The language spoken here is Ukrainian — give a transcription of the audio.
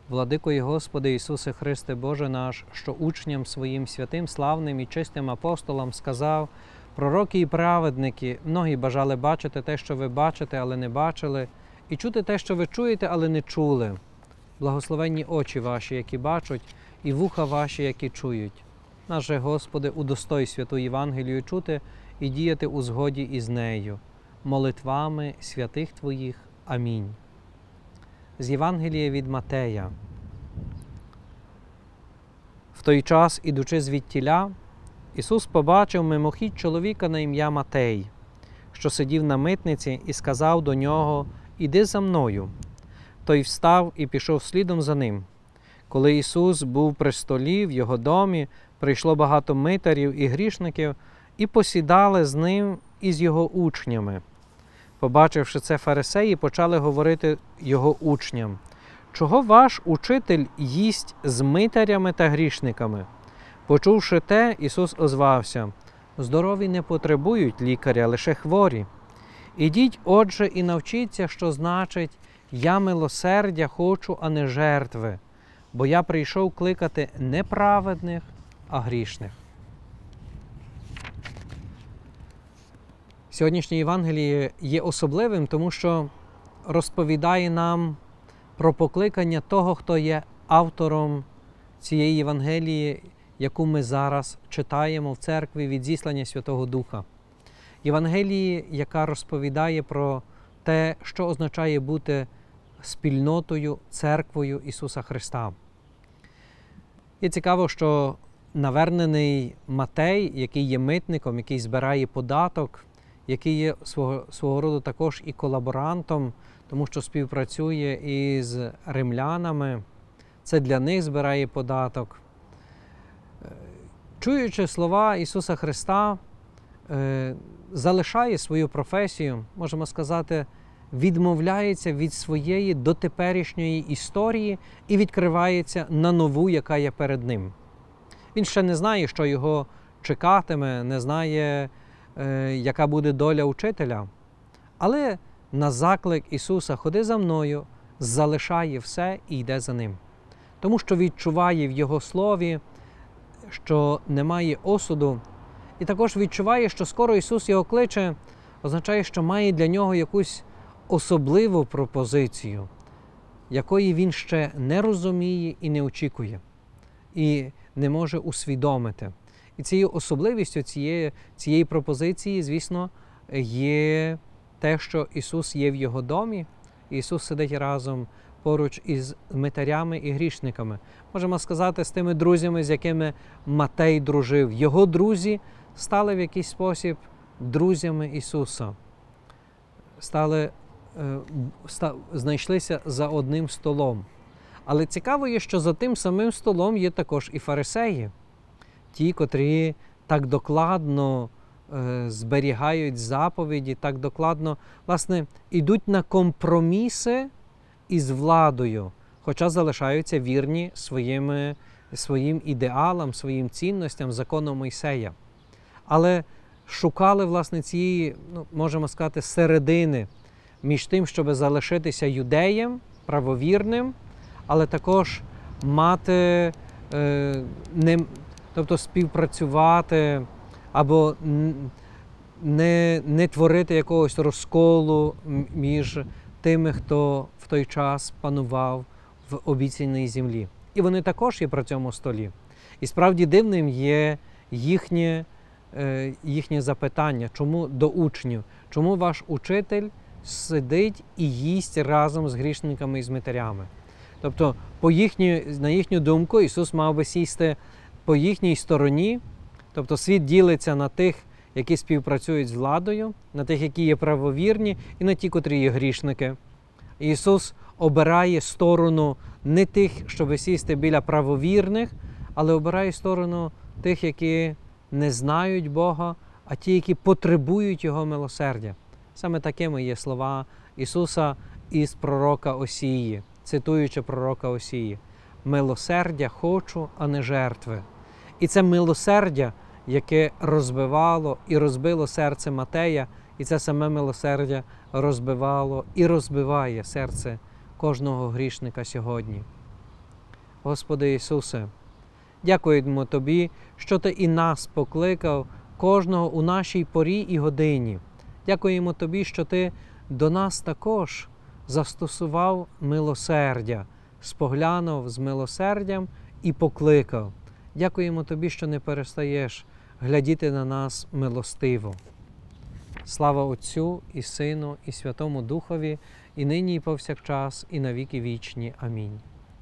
Владико і Господи Ісусе Христе, Боже наш, що учням своїм святим, славним і чистим апостолам сказав: пророки і праведники, многі бажали бачити те, що ви бачите, але не бачили, і чути те, що ви чуєте, але не чули. Благословенні очі ваші, які бачать, і вуха ваші, які чують. Наше Господи, удостой святу Євангелію чути і діяти у згоді із нею. Молитвами святих Твоїх. Амінь. З Євангелія від Матея. В той час, ідучи звідтіля, Ісус побачив мимохідь чоловіка на ім'я Матей, що сидів на митниці, і сказав до нього: «Іди за мною». Той встав і пішов слідом за ним. Коли Ісус був при столі в його домі, прийшло багато митарів і грішників, і посідали з ним і з його учнями. Побачивши це, фарисеї почали говорити його учням: «Чого ваш учитель їсть з митарями та грішниками?» Почувши те, Ісус озвався: «Здорові не потребують лікаря, лише хворі. Ідіть, отже, і навчіться, що значить: я милосердя хочу, а не жертви, бо я прийшов кликати не праведних, а грішних». Сьогоднішнє Євангеліє є особливим, тому що розповідає нам про покликання того, хто є автором цієї Євангелії, яку ми зараз читаємо в церкві від зіслання Святого Духа. Євангелії, яка розповідає про те, що означає бути спільнотою, церквою Ісуса Христа. І цікаво, що навернений Матей, який є митником, який збирає податок, який є свого роду також і колаборантом, тому що співпрацює із римлянами, це для них збирає податок. Чуючи слова Ісуса Христа, залишає свою професію, можемо сказати, відмовляється від своєї дотеперішньої історії і відкривається на нову, яка є перед ним. Він ще не знає, що його чекатиме, не знає, яка буде доля учителя. Але на заклик Ісуса «Ходи за мною» залишає все і йде за ним. Тому що відчуває в Його слові, що немає осуду, і також відчуває, що скоро Ісус його кличе, означає, що має для нього якусь особливу пропозицію, якої він ще не розуміє і не очікує, і не може усвідомити. І цією особливістю цієї пропозиції, звісно, є те, що Ісус є в його домі, і Ісус сидить разом поруч із митарями і грішниками. Можемо сказати, з тими друзями, з якими Матей дружив. Його друзі стали в якийсь спосіб друзями Ісуса. Знайшлися за одним столом. Але цікаво є, що за тим самим столом є також і фарисеї. Ті, котрі так докладно зберігають заповіді, так докладно, власне, йдуть на компроміси із владою, хоча залишаються вірні своїм ідеалам, своїм цінностям, закону Мойсея. Але шукали, власне, цієї, можемо сказати, середини між тим, щоб залишитися юдеєм, правовірним, але також мати, тобто співпрацювати або не творити якогось розколу між тими, хто в той час панував в обіцяній землі. І вони також є при цьому столі. І справді дивним є їхнє запитання, чому до учнів, чому ваш учитель сидить і їсть разом з грішниками і з митарями. Тобто, на їхню думку, Ісус мав би сісти по їхній стороні, тобто світ ділиться на тих, які співпрацюють з владою, на тих, які є правовірні, і на ті, котрі є грішники. Ісус обирає сторону не тих, щоб сісти біля правовірних, але обирає сторону тих, які не знають Бога, а ті, які потребують Його милосердя. Саме такими є слова Ісуса із пророка Осії, цитуючи пророка Осії: «Милосердя хочу, а не жертви». І це милосердя, яке розбивало і розбило серце Матея, і це саме милосердя розбивало і розбиває серце кожного грішника сьогодні. Господи Ісусе. Дякуємо Тобі, що Ти і нас покликав, кожного у нашій порі і годині. Дякуємо Тобі, що Ти до нас також застосував милосердя, споглянув з милосердям і покликав. Дякуємо Тобі, що не перестаєш глядіти на нас милостиво. Слава Отцю і Сину, і Святому Духові, і нині, і повсякчас, і на віки вічні. Амінь.